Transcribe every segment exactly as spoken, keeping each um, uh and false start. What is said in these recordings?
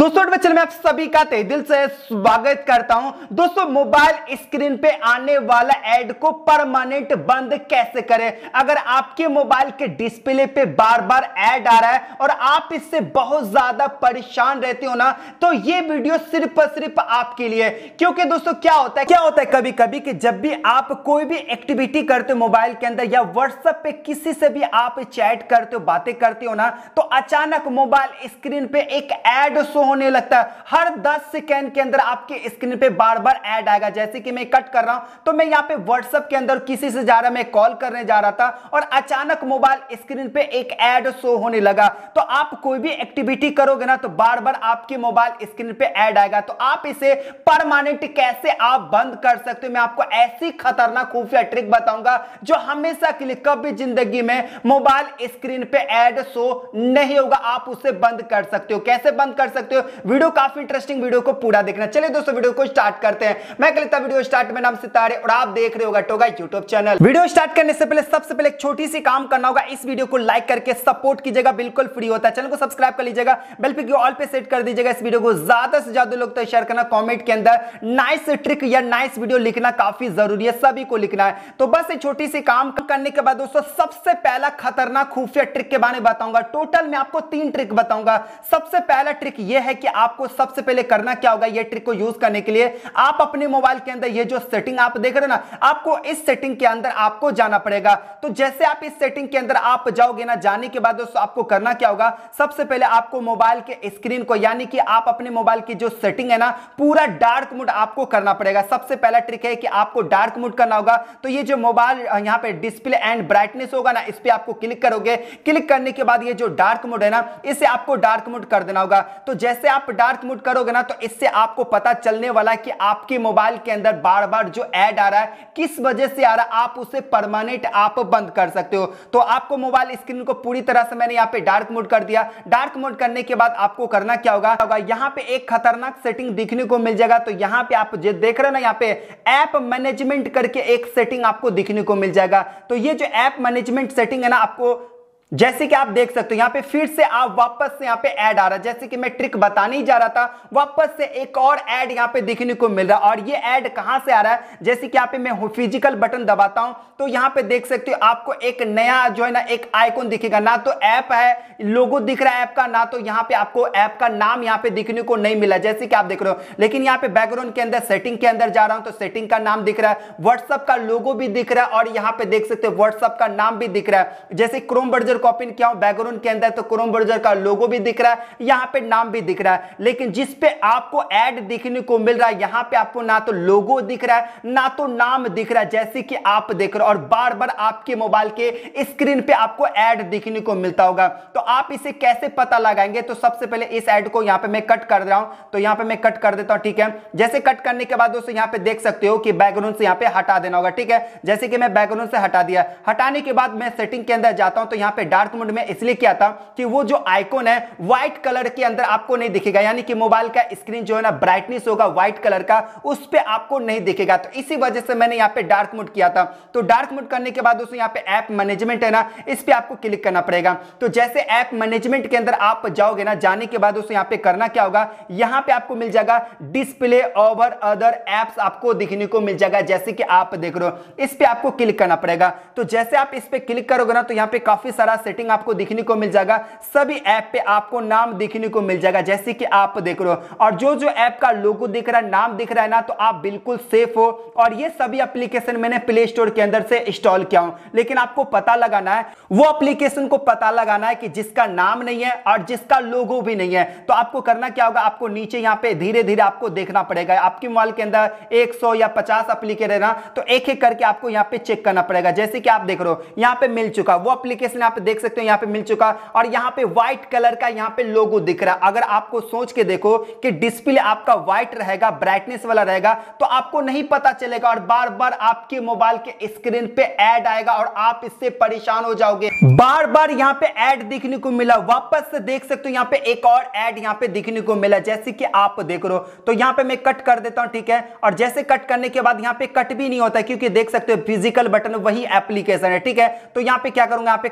दोस्तों बच्चों मैं आप सभी का तहे दिल से स्वागत करता हूं। दोस्तों मोबाइल स्क्रीन पे आने वाला ऐड को परमानेंट बंद कैसे करें। अगर आपके मोबाइल के डिस्प्ले पे बार बार ऐड आ रहा है और आप इससे बहुत ज्यादा परेशान रहते हो ना, तो ये वीडियो सिर्फ और सिर्फ आपके लिए। क्योंकि दोस्तों क्या होता है क्या होता है कभी कभी कि जब भी आप कोई भी एक्टिविटी करते हो मोबाइल के अंदर या व्हाट्सएप पे किसी से भी आप चैट करते हो, बातें करते हो ना, तो अचानक मोबाइल स्क्रीन पे एक ऐड शो होने लगता है। हर दस सेकंड के अंदर आपके स्क्रीन पे बार बार ऐड आएगा। जैसे कि मैं कट कर रहा हूं तो मैं यहां पे व्हाट्सएप के अंदर किसी से जा रहा, मैं कॉल करने जा रहा था और अचानक मोबाइल स्क्रीन पे एक ऐड शो होने लगा। तो आप कोई भी एक्टिविटी करोगे ना तो बार बार आपके मोबाइल स्क्रीन पे ऐड आएगा। तो आप इसे परमानेंट कैसे आप बंद कर सकते हो, मैं आपको ऐसी खतरनाक खुफिया ट्रिक बताऊंगा जो हमेशा के लिए कभी जिंदगी में मोबाइल स्क्रीन पे ऐड शो नहीं होगा। आप उसे बंद कर सकते हो। कैसे बंद कर सकते हो, वीडियो काफी इंटरेस्टिंग, वीडियो को पूरा देखना। चलिए दोस्तों वीडियो को स्टार्ट करते हैं। मैं कहता वीडियो स्टार्ट में नाम सितारे और आप देख रहे होगा टोगा यूट्यूब चैनल। वीडियो स्टार्ट करने से पहले सबसे पहले एक छोटी सी काम करना होगा, इस वीडियो को लाइक करके सपोर्ट कीजिएगा, बिल्कुल फ्री होता है। चैनल को सब्सक्राइब कर लीजिएगा, बेल पे ऑल पे सेट कर दीजिएगा। इस वीडियो को ज्यादा से ज्यादा लोग तो शेयर करना, कमेंट के अंदर नाइस ट्रिक या नाइस वीडियो लिखना काफी जरूरी है, सभी को लिखना है। तो बस एक छोटी सी काम करने के बाद दोस्तों सबसे पहला खतरनाक खुफिया ट्रिक के बारे में बताऊंगा। टोटल मैं आपको तीन ट्रिक बताऊंगा। सबसे पहला ट्रिक यह है कि आपको सबसे पहले करना क्या होगा, ये ट्रिक को यूज करने के लिए आप अपने मोबाइल के अंदर ये जो सेटिंग आप देख रहे हो ना, आपको इस सेटिंग के अंदर आपको जाना पड़ेगा। तो जैसे आप इस सेटिंग के अंदर आप जाओगे ना, जाने के बाद दोस्तों आपको करना क्या होगा, सबसे पहले आपको मोबाइल के स्क्रीन को यानी कि आप अपने मोबाइल की जो सेटिंग है ना पूरा डार्क मोड आपको करना पड़ेगा। सबसे पहला ट्रिक है कि आपको डार्क मोड करना होगा। तो ये जो मोबाइल यहां पे डिस्प्ले एंड ब्राइटनेस होगा ना, इस पे आपको क्लिक करोगे। क्लिक करने के बाद ये जो डार्क मोड है ना, इसे आपको डार्क मोड कर देना होगा। तो जैसे आप डार्क मोड करोगे ना तो इससे आपको पता चलने वाला है कि आपके मोबाइल के अंदर बार बार जो ऐड आ रहा है किस वजह से आ रहा है, आप उसे परमानेंट आप बंद कर सकते हो। तो आपको मोबाइल स्क्रीन को पूरी तरह से मैंने यहां पे डार्क मोड कर दिया। डार्क मोड करने के बाद आपको करना क्या होगा, यहां पे एक खतरनाक सेटिंग दिखने को मिल जाएगा। तो यहां पे आप जो देख रहे हो ना, यहां पे ऐप मैनेजमेंट करके एक सेटिंग आपको दिखने को मिल जाएगा। तो ये जो ऐप मैनेजमेंट सेटिंग है ना, आपको जैसे कि आप देख सकते हो यहां पे फिर से आप वापस से यहां पे ऐड आ रहा है। जैसे कि मैं ट्रिक बताने ही जा रहा था, वापस से एक और ऐड यहां पे दिखने को मिल रहा है। और ये ऐड कहां से आ रहा है, जैसे कि यहां पे मैं फिजिकल बटन दबाता हूं तो यहां पे देख सकते हो आपको एक नया जो है ना एक आइकॉन दिखेगा। ना तो ऐप है, लोगो दिख रहा है ऐप का, ना तो यहां पे आपको ऐप का नाम यहां पे दिखने को नहीं मिला, जैसे कि आप देख रहे हो। लेकिन यहां पे बैकग्राउंड के अंदर सेटिंग के अंदर जा रहा हूं तो सेटिंग का नाम दिख रहा है, व्हाट्सएप का लोगो भी दिख रहा है और यहां पे देख सकते हो व्हाट्सएप का नाम भी दिख रहा है। जैसे क्रोम ब्राउज़र को ओपन किया हूं बैकग्राउंड के अंदर तो क्रोम ब्राउज़र का लोगो भी दिख रहा है, यहां पे नाम भी दिख रहा है। लेकिन जिस पे आपको ऐड दिखने को मिल रहा है, यहां पे आपको ना तो लोगो दिख रहा है ना तो नाम दिख रहा है, जैसे कि आप देख रहे हो। और बार बार आपके मोबाइल के स्क्रीन पे आपको ऐड दिखने को मिलता होगा। तो आप इसे कैसे पता लगाएंगे, तो सबसे पहले इस ऐड को यहां पे मैं कट कर रहा हूं। तो यहां पे मैं कट कर देता हूं, ठीक है। जैसे कट करने के बाद दोस्तों यहां पे देख सकते हो कि बैकग्राउंड से यहां पे हटा देना होगा, ठीक है। जैसे कि मैं बैकग्राउंड से हटा दिया, हटाने के बाद मैं सेटिंग के अंदर जाता हूं तो यहां पे डार्क मोड में इसलिए किया था कि वो जो आइकॉन है व्हाइट कलर के अंदर आपको नहीं दिखेगा, यानी कि मोबाइल का स्क्रीन जो है ना ब्राइटनेस होगा व्हाइट कलर का, उस पे आपको नहीं दिखेगा। तो इसी वजह से मैंने यहां पे डार्क मोड किया था। तो डार्क मोड करने के बाद दोस्तों यहां पे ऐप मैनेजमेंट है ना, इस पे आपको क्लिक करना पड़ेगा। तो जैसे ऐप मैनेजमेंट के अंदर आप जाओगे ना, जाने के बाद दोस्तों यहां पे करना क्या होगा, यहां पे आपको मिल जाएगा डिस्प्ले ओवर अदर एप्स, आपको दिखने को मिल जाएगा, जैसे कि आप देख रहे हो। इस पे आपको क्लिक करना पड़ेगा। तो जैसे आप इस पे क्लिक करोगे ना तो यहां पे काफी सारा सेटिंग आपको दिखने को मिल जाएगा। सभी ऐप पे आपको नाम दिखने को मिल जाएगा, जैसे कि आप देख रहे हो। और जो जो ऐप का लोगो दिख रहा है, नाम दिख रहा है ना, तो आप बिल्कुल सेफ हो। और ये सभी एप्लीकेशन मैंने प्ले स्टोर के अंदर से इंस्टॉल किया हूं। लेकिन आपको पता लगाना है, वो एप्लीकेशन को पता लगाना है कि जिसका नाम नहीं है और जिसका लोगो भी नहीं है। तो आपको करना क्या होगा, आपको नीचे यहां पे धीरे धीरे आपको देखना पड़ेगा। आपके मोबाइल के अंदर एक सौ या पचास एप्लीकेशन है ना, तो एक एक करके आपको यहां पे चेक करना पड़ेगा। जैसे कि आप देख रहे हो यहां पे मिल चुका, वो एप्लीकेशन यहां पे देख सकते हो, यहां पे मिल चुका और यहां पे व्हाइट कलर का यहां पे लोगो दिख रहा है। अगर आपको सोच के देखो कि डिस्प्ले आपका व्हाइट रहेगा, ब्राइटनेस वाला रहेगा, तो आपको नहीं पता चलेगा और बार बार आपके मोबाइल के स्क्रीन पे ऐड आएगा और आप इससे परेशान हो जाओगे। बार बार यहां पे ऐड दिखने को मिला, वापस से देख सकते हो यहां पे एक और ऐड यहां पे दिखने को मिला, जैसे कि आप देख रहे हो। तो यहां पे मैं कट कर देता हूं, ठीक है। और जैसे कट करने के बाद यहां पे कट भी नहीं होता, क्योंकि देख सकते हो फिजिकल बटन वही एप्लीकेशन है, ठीक है। तो यहां पे क्या करूंगा, यहां पे कट कर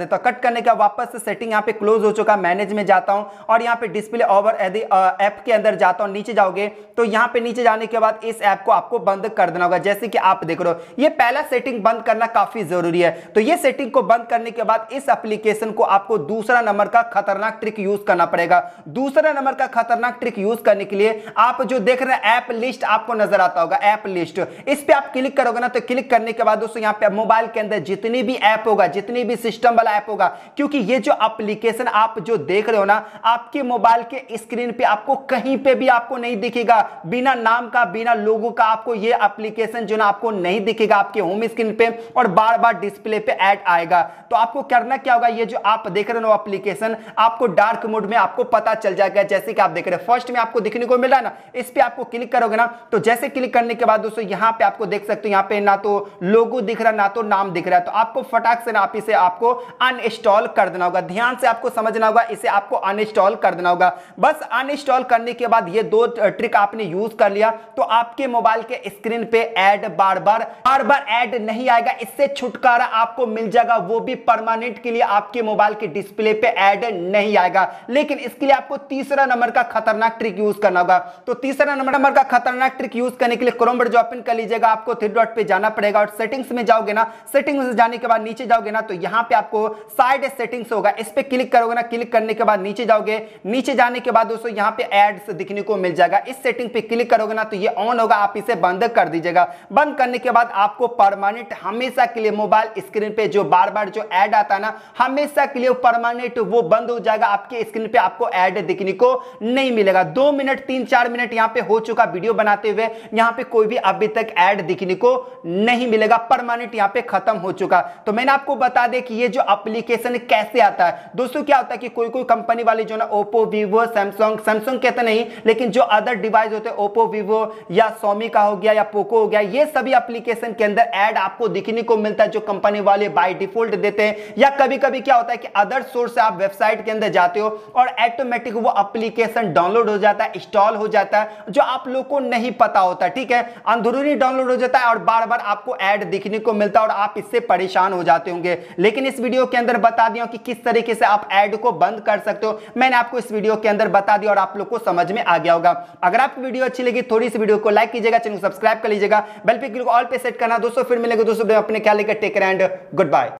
देता हूं। कट करने के बाद वापस से सेटिंग यहाँ पे क्लोज हो चुका, मैनेज में जाता हूं और यहाँ पे डिस्प्ले ओवर ऐप के अंदर जाता हूं। नीचे जाओगे तो यहाँ पे नीचे जाने के बाद इस ऐप को आपको बंद कर देना होगा। जैसे कि आप देख रहे हो, ये पहला सेटिंग बंद करना काफी जरूरी है। तो ये सेटिंग को बंद करने के बाद इस एप्लीकेशन को आपको दूसरा नंबर का खतरनाक ट्रिक यूज करना पड़ेगा। दूसरा नंबर का खतरनाक ट्रिक यूज करने के लिए आप जो देख रहे हैं ऐप लिस्ट आपको नजर आता होगा, ऐप लिस्ट, इस पे आप क्लिक करोगे ना, तो क्लिक करने के बाद दोस्तों यहाँ पे मोबाइल के अंदर जितनी भी ऐप होगा, जितनी भी सिस्टम वाला ऐप होगा, क्योंकि ये जो एप्लीकेशन आप जो देख रहे हो ना, आपके मोबाइल के स्क्रीन पे आपको कहीं पे भी आपको नहीं दिखेगा, बिना नाम का, बिना लोगो का आपको ये एप्लीकेशन जो ना आपको नहीं दिखेगा आपके होम स्क्रीन पे और बार बार डिस्प्ले पे ऐड आएगा। तो आपको करना क्या होगा, ये जो आप देख रहे हो एप्लीकेशन आपको डार्क मोड में आपको पता चल जाएगा। जैसे कि आप देख रहे हैं फर्स्ट में आपको दिखने को मिल रहा है ना, इस पे आपको क्लिक करोगे ना, तो जैसे क्लिक करने के बाद दोस्तों यहाँ पे आपको देख सकते हो, यहाँ पे ना तो लोगो दिख रहा है ना तो नाम दिख रहा है। तो आपको फटाक से ना आप इसे आपको अनइंस्टॉल कर देना होगा। ध्यान से आपको समझना होगा, इसे आपको अनइंस्टॉल कर देना होगा। बस अनइंस्टॉल करने के बाद ये दो ट्रिक आपने यूज कर लिया तो आपके मोबाइल के स्क्रीन पे ऐड बार बार बार बार ऐड नहीं आएगा। इससे छुटकारा आपको मिल जाएगा, वो भी परमानेंट के लिए आपके मोबाइल के डिस्प्ले पे ऐड नहीं आएगा। लेकिन इसके लिए आपको तीसरा नंबर का खतरनाक ट्रिक यूज करना होगा। तो तीसरा नंबर का खतरनाक ट्रिक यूज करने के लिए क्रोम ब्राउज़र ओपन कर लीजिएगा, आपको थ्री डॉट पे जाना पड़ेगा और सेटिंग्स में जाओगे ना, सेटिंग्स में जाने के बाद नीचे जाओगे ना, तो यहां पे आपको साइड सेटिंग्स होगा, इस पे क्लिक करोगे ना, क्लिक करने के बाद नीचे जाओगे, नीचे जाने के बाद दोस्तों यहां पे एड्स दिखने को मिल जाएगा। इस सेटिंग पे क्लिक करोगे ना तो ये ऑन होगा, आप इसे बंद कर दीजिएगा। बंद करने के बाद आपको परमानेंट हमेशा के लिए मोबाइल स्क्रीन पे जो बार बार जो ऐड आता है ना, हमेशा के लिए परमानेंट वो बंद हो जाएगा। आपके स्क्रीन पे आपको ऐड दिखने को नहीं मिलेगा। दो मिनट तीन चार मिनट यहां पे हो चुका वीडियो बनाते हुए, यहां पे कोई भी अभी तक ऐड दिखने को नहीं मिलेगा, परमानेंट यहां पे खत्म हो चुका। तो मैंने आपको बता दें कि ये जो एप्लीकेशन कैसे आता है दोस्तों, क्या होता है कि कोई कोई कंपनी वाले जो ना ओप्पो, वीवो, सैमसंग, सैमसंग कहते नहीं लेकिन जो अदर डिवाइस होते हैं ओप्पो, वीवो या सोमी का हो गया या पोको हो गया, ये सभी एप्लीकेशन के अंदर ऐड आपको दिखने को मिलता है जो कंपनी वाले बाय डिफॉल्ट देते हैं। या कभी कभी क्या होता है कि अदर सोर्स से आप वेबसाइट के अंदर जाते हो और ऑटोमेटिक वो एप्लीकेशन डाउनलोड हो जाता है, इंस्टॉल हो जाता है, जो आप लोग को नहीं पता होता, ठीक है, अंदरूनी डाउनलोड हो जाता है और बार बार आपको ऐड दिखने को मिलता है और आप इससे परेशान हो जाते होंगे। लेकिन इस वीडियो के अंदर बता दिया कि किस तरीके से आप ऐड को बंद कर सकते हो, मैंने आपको इस वीडियो के अंदर बता दिया और आप लोग को समझ में आ गया होगा। अगर आपको वीडियो अच्छी लगी थोड़ी सी वीडियो को लाइक कीजिएगा, चैनल को सब्सक्राइब कर लीजिएगा, बेल पे क्लिक ऑल पे सेट करना। दोस्तों फिर मिलेंगे दोस्तों अपने ख्याल लेकर, take care and good bye.